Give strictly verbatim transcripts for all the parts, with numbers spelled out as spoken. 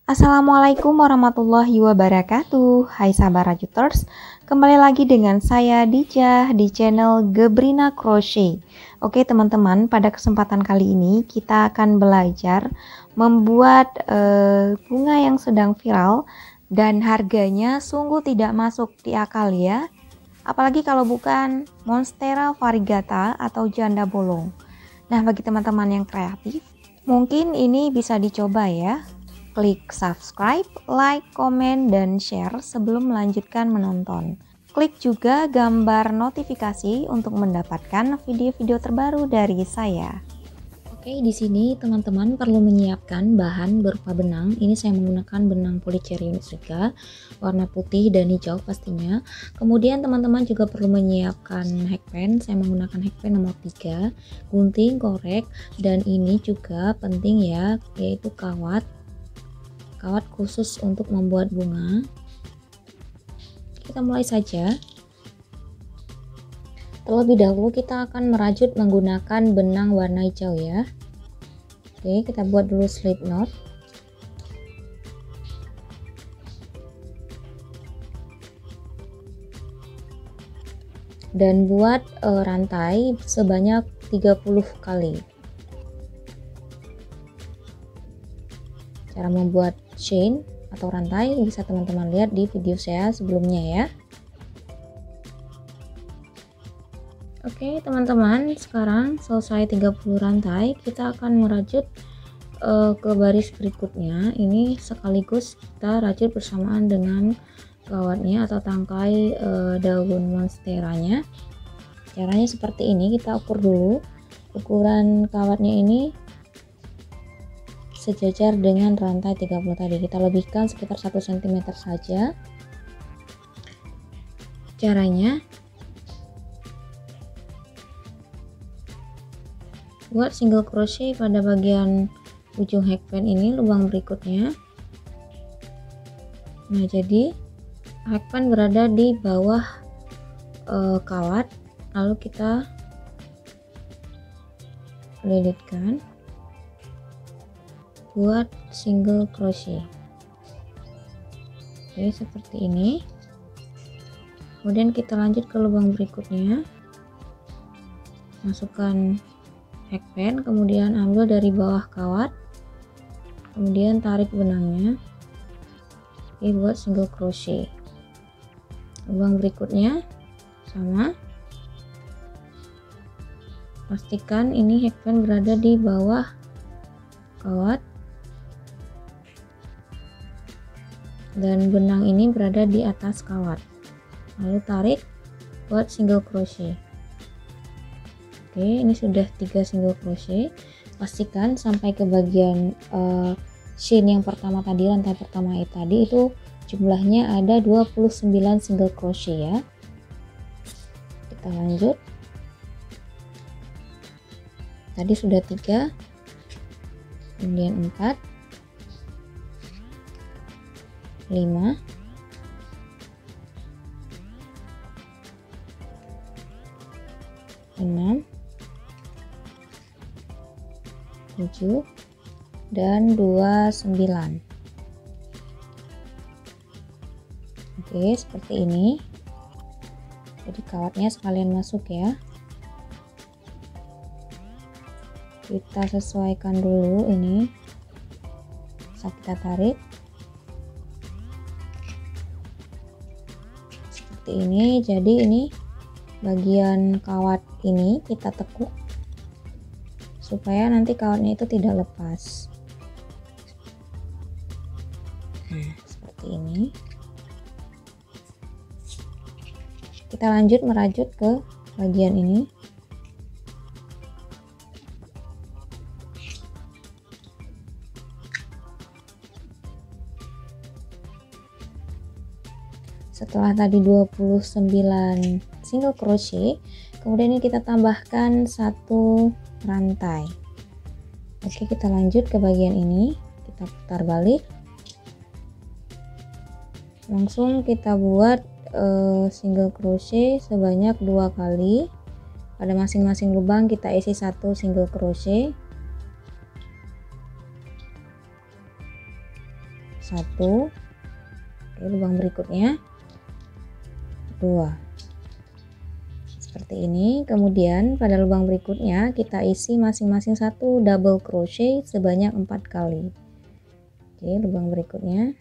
Assalamualaikum warahmatullahi wabarakatuh. Hai sahabat Rajuters, kembali lagi dengan saya Dija di channel Gebrina Crochet. Oke teman-teman, pada kesempatan kali ini kita akan belajar membuat uh, bunga yang sedang viral dan harganya sungguh tidak masuk di akal ya. Apalagi kalau bukan Monstera variegata atau janda bolong. Nah, bagi teman-teman yang kreatif, mungkin ini bisa dicoba ya. Klik subscribe, like, komen, dan share sebelum melanjutkan menonton. Klik juga gambar notifikasi untuk mendapatkan video-video terbaru dari saya. Oke, di sini teman-teman perlu menyiapkan bahan berupa benang. Ini saya menggunakan benang polycerium Striga warna putih dan hijau pastinya. Kemudian teman-teman juga perlu menyiapkan hakpen. Saya menggunakan hakpen nomor tiga, gunting, korek, dan ini juga penting ya, yaitu kawat. Kawat khusus untuk membuat bunga. Kita mulai saja. Terlebih dahulu kita akan merajut menggunakan benang warna hijau ya. Oke, kita buat dulu slip knot. Dan buat e, rantai sebanyak tiga puluh kali. Cara membuat chain atau rantai bisa teman-teman lihat di video saya sebelumnya ya. Oke teman-teman, sekarang selesai tiga puluh rantai, kita akan merajut uh, ke baris berikutnya. Ini sekaligus kita rajut bersamaan dengan kawatnya atau tangkai uh, daun monsteranya. Caranya seperti ini, kita ukur dulu ukuran kawatnya ini sejajar dengan rantai tiga puluh tadi. Kita lebihkan sekitar satu sentimeter saja. Caranya, buat single crochet pada bagian ujung hakpen ini, lubang berikutnya. Nah, jadi hakpen berada di bawah e, kawat, lalu kita lilitkan buat single crochet. Oke, seperti ini. Kemudian kita lanjut ke lubang berikutnya, masukkan hakpen, kemudian ambil dari bawah kawat, kemudian tarik benangnya. Oke, buat single crochet. Lubang berikutnya sama, pastikan ini hakpen berada di bawah kawat dan benang ini berada di atas kawat, lalu tarik buat single crochet. Oke, ini sudah tiga single crochet. Pastikan sampai ke bagian uh, chain yang pertama tadi, rantai pertama itu tadi itu jumlahnya ada dua puluh sembilan single crochet ya. Kita lanjut. Tadi sudah tiga, kemudian empat, lima, enam, tujuh, dan dua puluh sembilan. Oke, seperti ini. Jadi kawatnya sekalian masuk ya. Kita sesuaikan dulu ini. Bisa kita tarik. Seperti ini. Jadi ini bagian kawat ini kita tekuk supaya nanti kawatnya itu tidak lepas. Nah, seperti ini. Kita lanjut merajut ke bagian ini. Setelah tadi dua puluh sembilan single crochet, kemudian ini kita tambahkan satu rantai. Oke, kita lanjut ke bagian ini, kita putar balik, langsung kita buat uh, single crochet sebanyak dua kali. Pada masing-masing lubang kita isi satu single crochet satu. Oke, lubang berikutnya dua, seperti ini. Kemudian pada lubang berikutnya kita isi masing-masing satu double crochet sebanyak empat kali. Oke, lubang berikutnya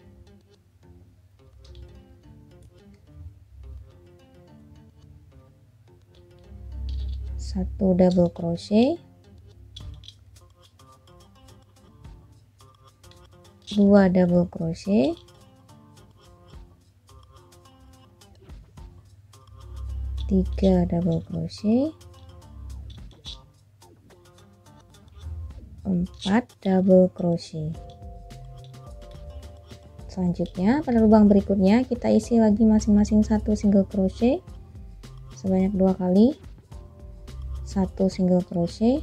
satu double crochet, dua double crochet, tiga double crochet, empat double crochet. Selanjutnya pada lubang berikutnya kita isi lagi masing-masing satu single crochet sebanyak dua kali, satu single crochet,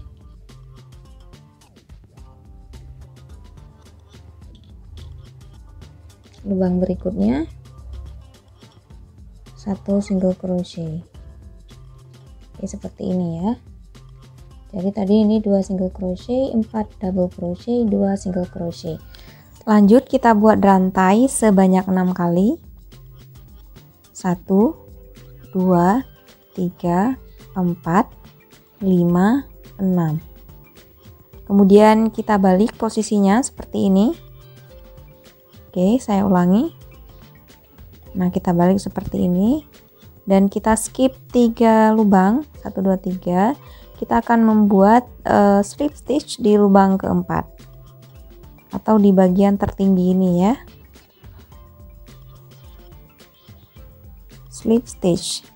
lubang berikutnya satu single crochet. Oke, seperti ini ya. Jadi tadi ini dua single crochet, empat double crochet, dua single crochet. Lanjut kita buat rantai sebanyak enam kali. satu, dua, tiga, empat, lima, enam. Kemudian kita balik posisinya seperti ini. Oke, saya ulangi. Nah, kita balik seperti ini dan kita skip tiga lubang, satu dua tiga. Kita akan membuat uh, slip stitch di lubang keempat atau di bagian tertinggi ini ya. Slip stitch.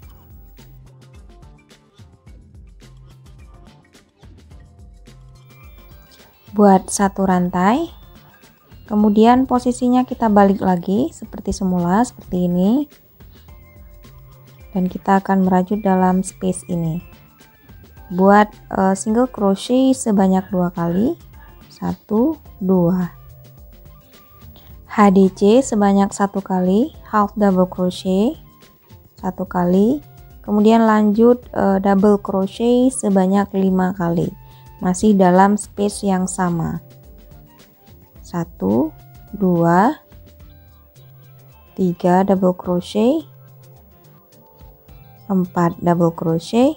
Buat satu rantai. Kemudian posisinya kita balik lagi seperti semula, seperti ini. Dan kita akan merajut dalam space ini. Buat uh, single crochet sebanyak dua kali. satu, dua. H D C sebanyak satu kali, half double crochet satu kali. Kemudian lanjut uh, double crochet sebanyak lima kali. Masih dalam space yang sama. satu, dua, tiga double crochet, empat double crochet,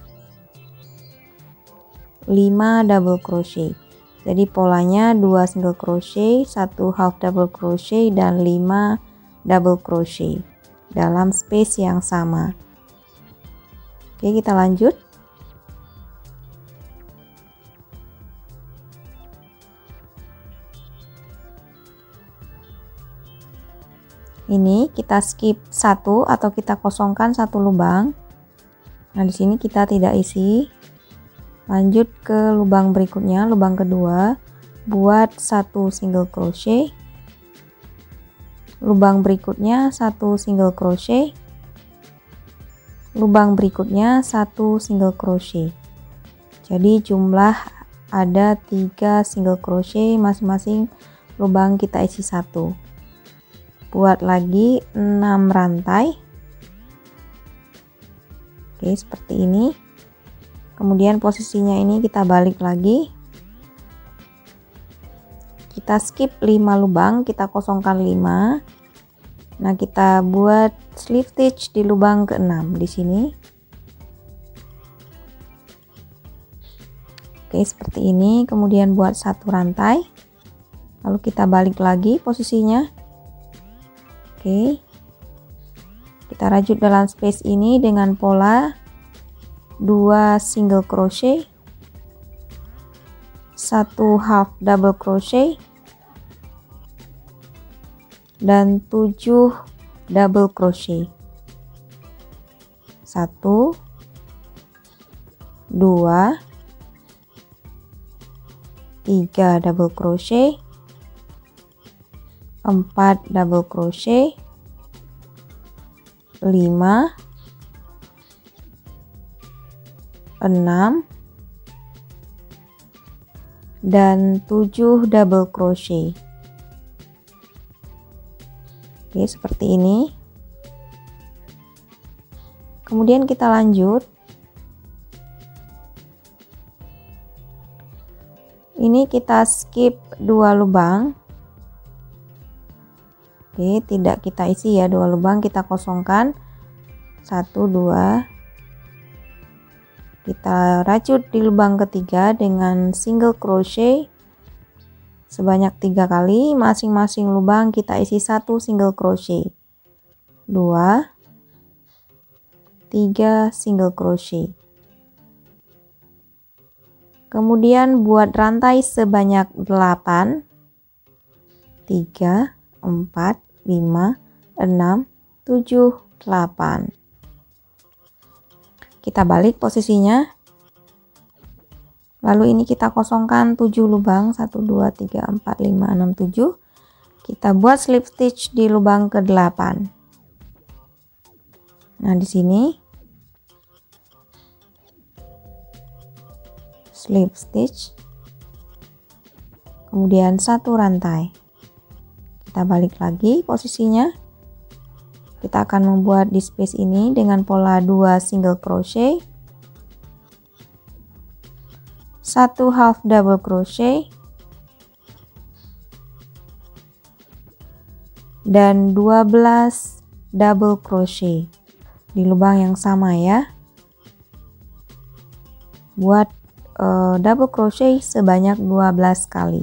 lima double crochet. Jadi polanya dua single crochet, satu half double crochet dan lima double crochet dalam space yang sama. Oke, kita lanjut. Ini kita skip satu atau kita kosongkan satu lubang. Nah, di sini kita tidak isi. Lanjut ke lubang berikutnya, lubang kedua. Buat satu single crochet. Lubang berikutnya satu single crochet. Lubang berikutnya satu single crochet. Jadi jumlah ada tiga single crochet, masing-masing lubang kita isi satu. Buat lagi enam rantai. Oke, seperti ini. Kemudian posisinya ini kita balik lagi. Kita skip lima lubang, kita kosongkan lima. Nah, kita buat slip stitch di lubang keenam di sini. Oke, seperti ini. Kemudian buat satu rantai. Lalu kita balik lagi posisinya. Oke, kita rajut dalam space ini dengan pola dua single crochet, satu half double crochet, dan tujuh double crochet. Satu, dua, tiga double crochet, empat double crochet, lima, enam, dan tujuh double crochet. Oke, seperti ini. Kemudian kita lanjut. Ini kita skip dua lubang. Oke, tidak kita isi ya, dua lubang kita kosongkan. Satu, dua. Kita rajut di lubang ketiga dengan single crochet sebanyak tiga kali. Masing-masing lubang kita isi satu single crochet. Dua, tiga single crochet. Kemudian buat rantai sebanyak delapan. tiga, empat, lima, enam, tujuh, delapan. Kita balik posisinya. Lalu ini kita kosongkan tujuh lubang, satu, dua, tiga, empat, lima, enam, tujuh. Kita buat slip stitch di lubang ke delapan. Nah, di sini slip stitch, kemudian satu rantai. Kita balik lagi posisinya. Kita akan membuat di space ini dengan pola dua single crochet, satu half double crochet, dan dua belas double crochet di lubang yang sama ya. Buat uh, double crochet sebanyak dua belas kali.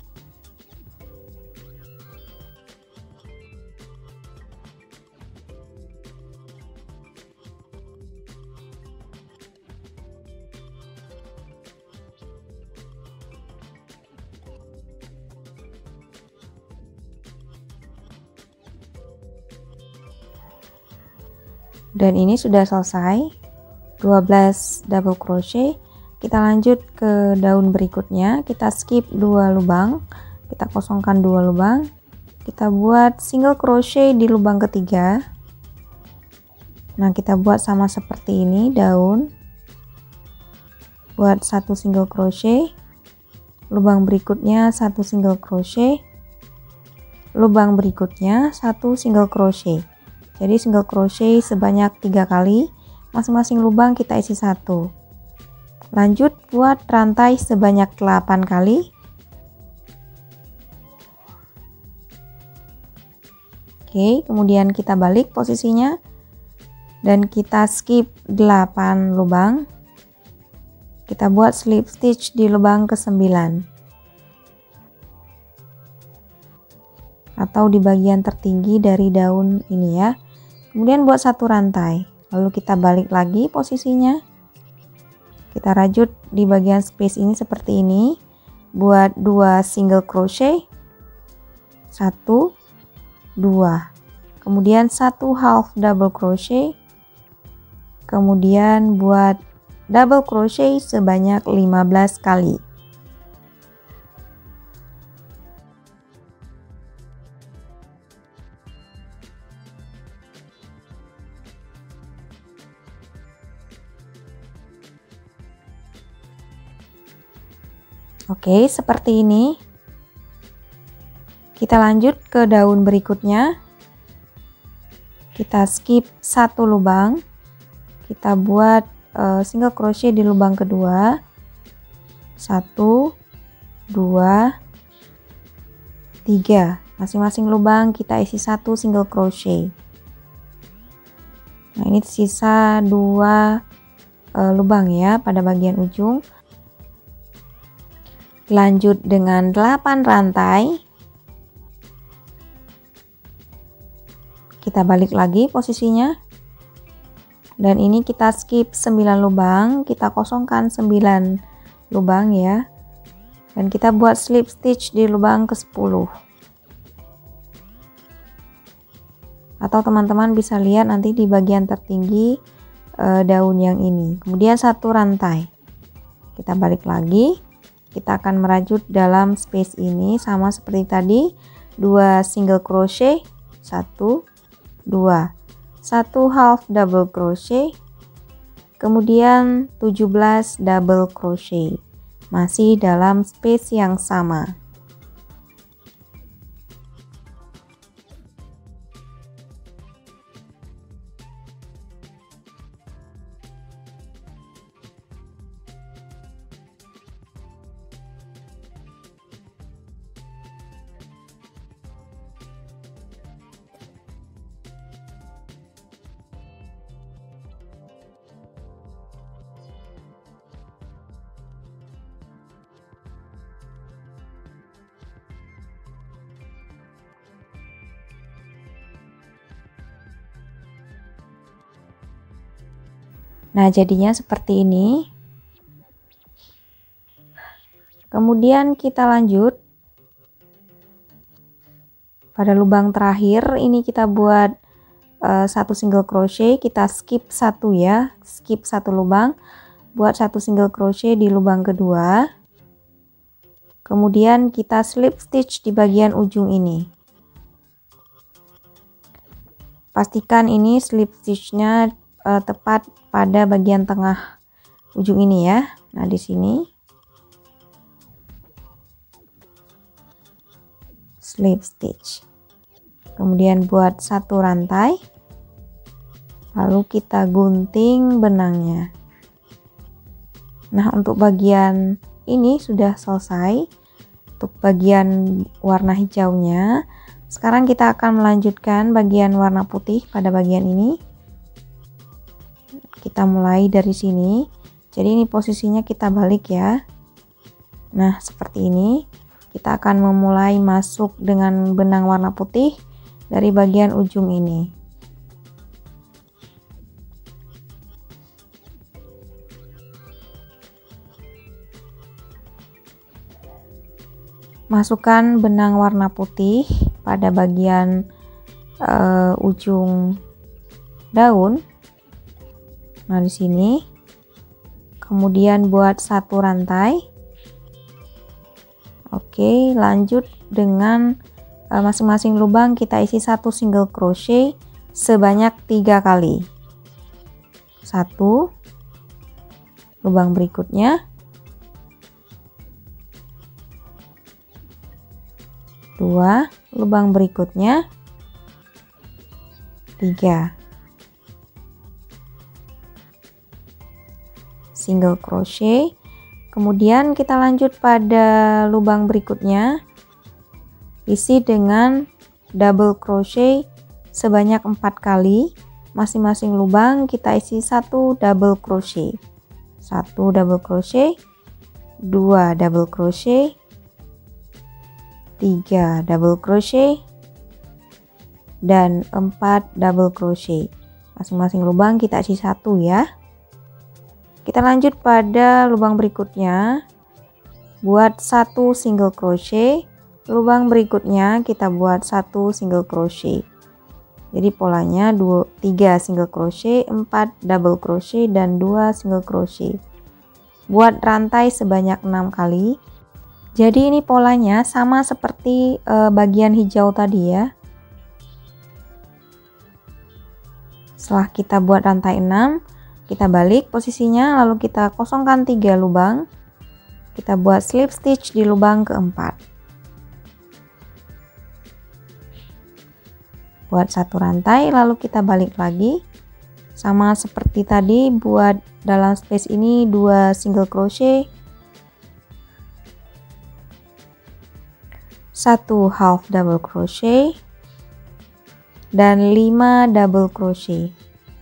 Dan ini sudah selesai, dua belas double crochet. Kita lanjut ke daun berikutnya. Kita skip dua lubang, kita kosongkan dua lubang, kita buat single crochet di lubang ketiga. Nah, kita buat sama seperti ini daun. Buat satu single crochet, lubang berikutnya satu single crochet, lubang berikutnya satu single crochet. Jadi single crochet sebanyak tiga kali, masing-masing lubang kita isi satu. Lanjut buat rantai sebanyak delapan kali. Oke, kemudian kita balik posisinya dan kita skip delapan lubang. Kita buat slip stitch di lubang ke sembilan atau di bagian tertinggi dari daun ini ya. Kemudian buat satu rantai, lalu kita balik lagi posisinya. Kita rajut di bagian space ini seperti ini. Buat dua single crochet, satu, dua, kemudian satu half double crochet, kemudian buat double crochet sebanyak lima belas kali. Oke, seperti ini. Kita lanjut ke daun berikutnya. Kita skip satu lubang. Kita buat uh, single crochet di lubang kedua. Satu, dua, tiga. Masing-masing lubang kita isi satu single crochet. Nah, ini sisa dua uh, lubang ya pada bagian ujung. Lanjut dengan delapan rantai. Kita balik lagi posisinya. Dan ini kita skip sembilan lubang, kita kosongkan sembilan lubang ya. Dan kita buat slip stitch di lubang ke sepuluh. Atau teman-teman bisa lihat nanti di bagian tertinggi e, daun yang ini. Kemudian satu rantai. Kita balik lagi. Kita akan merajut dalam space ini sama seperti tadi, dua single crochet, satu, dua, satu half double crochet, kemudian tujuh belas double crochet, masih dalam space yang sama. Nah, jadinya seperti ini. Kemudian kita lanjut pada lubang terakhir, ini kita buat uh, satu single crochet, kita skip satu ya, skip satu lubang, buat satu single crochet di lubang kedua. Kemudian kita slip stitch di bagian ujung ini. Pastikan ini slip stitchnya uh, tepat pada bagian tengah ujung ini ya. Nah, di sini slip stitch, kemudian buat satu rantai, lalu kita gunting benangnya. Nah, untuk bagian ini sudah selesai. Untuk bagian warna hijaunya, sekarang kita akan melanjutkan bagian warna putih pada bagian ini. Kita mulai dari sini, jadi ini posisinya kita balik ya. Nah, seperti ini. Kita akan memulai masuk dengan benang warna putih dari bagian ujung ini. Masukkan benang warna putih pada bagian uh, ujung daun. Nah, di sini. Kemudian buat satu rantai. Oke, lanjut dengan masing-masing uh, lubang kita isi satu single crochet sebanyak tiga kali. Satu, lubang berikutnya, dua, lubang berikutnya, tiga, single crochet. Kemudian kita lanjut pada lubang berikutnya, isi dengan double crochet sebanyak empat kali. Masing-masing lubang kita isi satu double crochet, satu double crochet, dua double crochet, tiga double crochet, dan empat double crochet. Masing-masing lubang kita isi satu ya. Kita lanjut pada lubang berikutnya, buat satu single crochet, lubang berikutnya kita buat satu single crochet. Jadi polanya dua, tiga single crochet, empat double crochet, dan dua single crochet. Buat rantai sebanyak enam kali. Jadi ini polanya sama seperti e, bagian hijau tadi ya. Setelah kita buat rantai enam, kita balik posisinya, lalu kita kosongkan tiga lubang. Kita buat slip stitch di lubang keempat. Buat satu rantai, lalu kita balik lagi. Sama seperti tadi, buat dalam space ini dua single crochet, satu half double crochet, dan lima double crochet.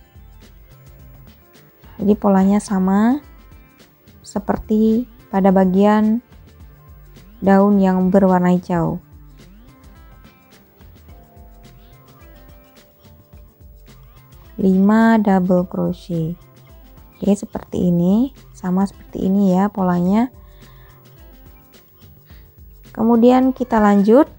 Jadi polanya sama seperti pada bagian daun yang berwarna hijau. lima double crochet. Oke, seperti ini, sama seperti ini ya polanya. Kemudian kita lanjut.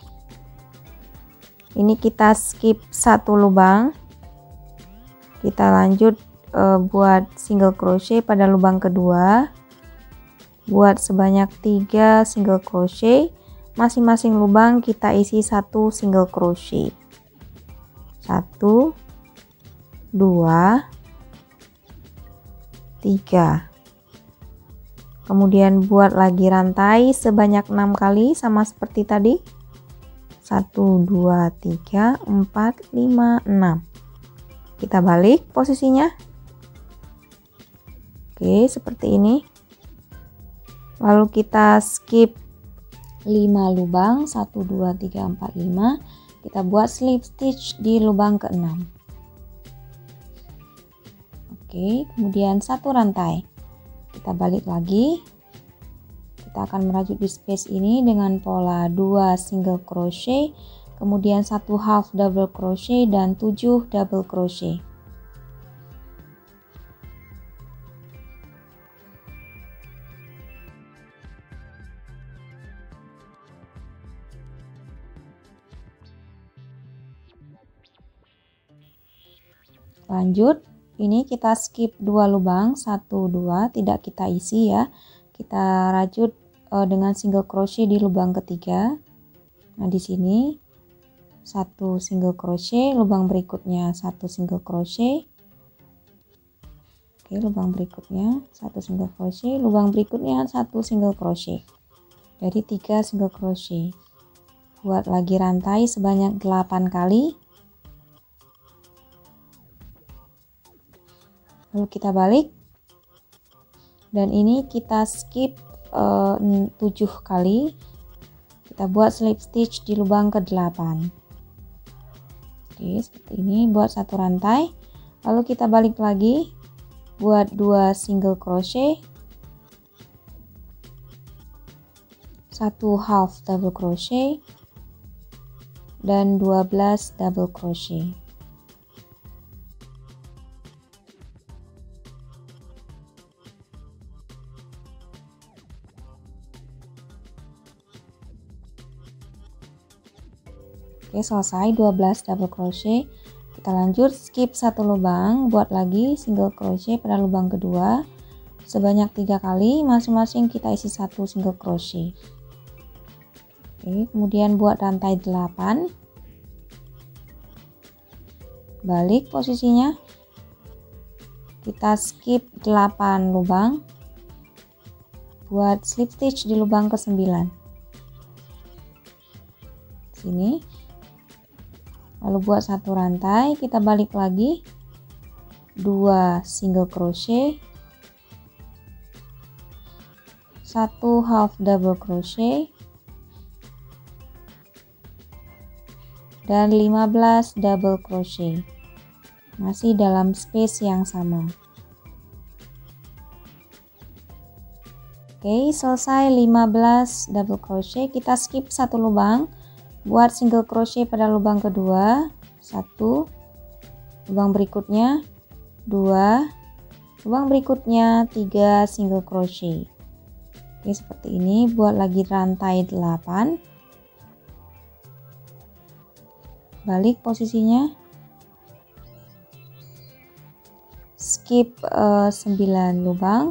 Ini kita skip satu lubang. Kita lanjut Uh, buat single crochet pada lubang kedua, buat sebanyak tiga single crochet. Masing-masing lubang kita isi satu single crochet, satu, dua, tiga. Kemudian buat lagi rantai sebanyak enam kali sama seperti tadi, satu, dua, tiga, empat, lima, enam. Kita balik posisinya. Oke, seperti ini. Lalu kita skip lima lubang, satu, dua, tiga, empat, lima. Kita buat slip stitch di lubang keenam. Oke, kemudian satu rantai. Kita balik lagi. Kita akan merajut di space ini dengan pola dua single crochet, kemudian satu half double crochet, dan tujuh double crochet. Lanjut, ini kita skip dua lubang, satu, dua, tidak kita isi ya. Kita rajut uh, dengan single crochet di lubang ketiga. Nah, di sini satu single crochet, lubang berikutnya satu single crochet. Oke, lubang berikutnya satu single crochet, lubang berikutnya satu single crochet. Jadi tiga single crochet. Buat lagi rantai sebanyak delapan kali. Lalu kita balik. Dan ini kita skip uh, tujuh kali. Kita buat slip stitch di lubang ke delapan. Oke, seperti ini, buat satu rantai. Lalu kita balik lagi, buat dua single crochet, satu half double crochet, dan dua belas double crochet. Oke, selesai dua belas double crochet. Kita lanjut skip satu lubang, buat lagi single crochet pada lubang kedua sebanyak tiga kali, masing-masing kita isi satu single crochet. Oke, kemudian buat rantai delapan. Balik posisinya. Kita skip delapan lubang. Buat slip stitch di lubang ke sembilan. Sini. Lalu buat satu rantai, kita balik lagi, dua single crochet, satu half double crochet, dan lima belas double crochet, masih dalam space yang sama. Oke, selesai lima belas double crochet. Kita skip satu lubang, buat single crochet pada lubang kedua, satu, lubang berikutnya dua, lubang berikutnya tiga single crochet. Oke, seperti ini. Buat lagi rantai delapan. Balik posisinya. Skip uh, sembilan lubang.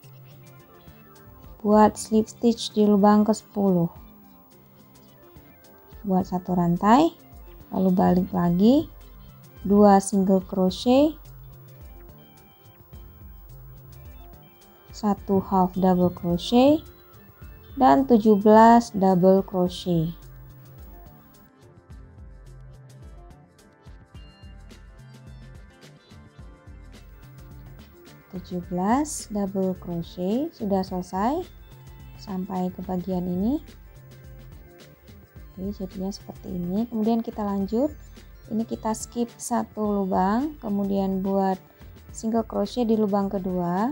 Buat slip stitch di lubang ke sepuluh. Buat satu rantai, lalu balik lagi, dua single crochet, satu half double crochet, dan tujuh belas double crochet. tujuh belas double crochet sudah selesai sampai ke bagian ini. Oke, jadinya seperti ini. Kemudian kita lanjut, ini kita skip satu lubang, kemudian buat single crochet di lubang kedua,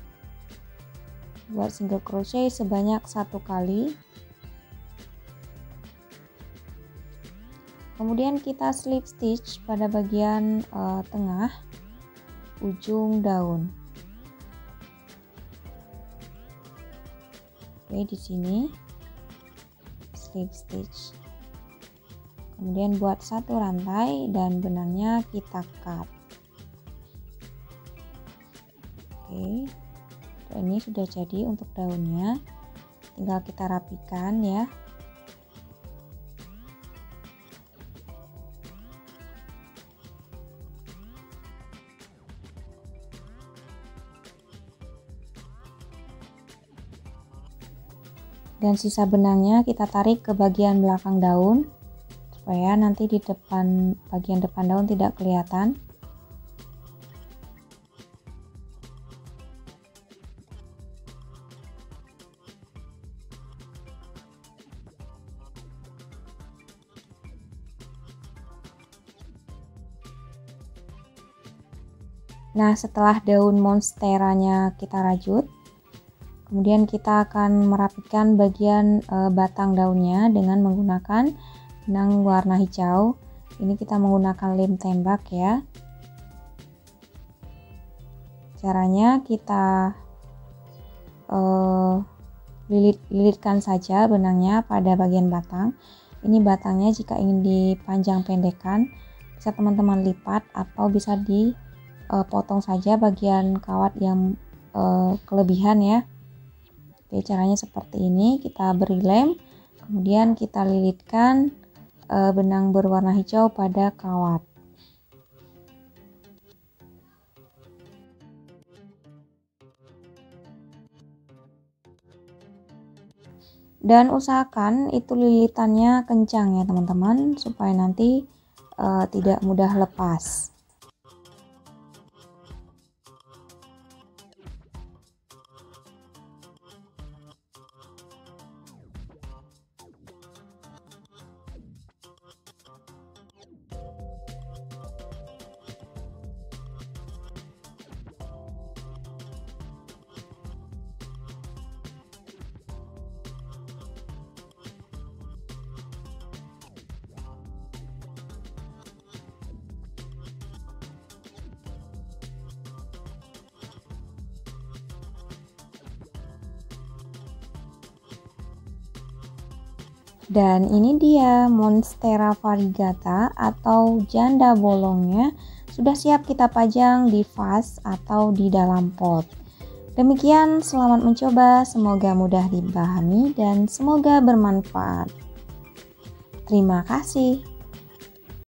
buat single crochet sebanyak satu kali, kemudian kita slip stitch pada bagian uh, tengah ujung daun. Oke, di sini slip stitch, kemudian buat satu rantai dan benangnya kita cut. Oke, ini sudah jadi untuk daunnya, tinggal kita rapikan ya. Dan sisa benangnya kita tarik ke bagian belakang daun supaya nanti di depan bagian depan daun tidak kelihatan. Nah, setelah daun monsteranya kita rajut, kemudian kita akan merapikan bagian e, batang daunnya dengan menggunakan benang warna hijau. Ini kita menggunakan lem tembak ya. Caranya kita e, lilit, lilitkan saja benangnya pada bagian batang. Ini batangnya jika ingin dipanjang pendekkan bisa teman-teman lipat atau bisa dipotong saja bagian kawat yang uh, kelebihan ya. Oke, caranya seperti ini. Kita beri lem, kemudian kita lilitkan uh, benang berwarna hijau pada kawat. Dan usahakan itu lilitannya kencang ya teman-teman, supaya nanti uh, tidak mudah lepas. Dan ini dia Monstera variegata atau janda bolongnya sudah siap kita pajang di vas atau di dalam pot. Demikian, selamat mencoba, semoga mudah dipahami dan semoga bermanfaat. Terima kasih.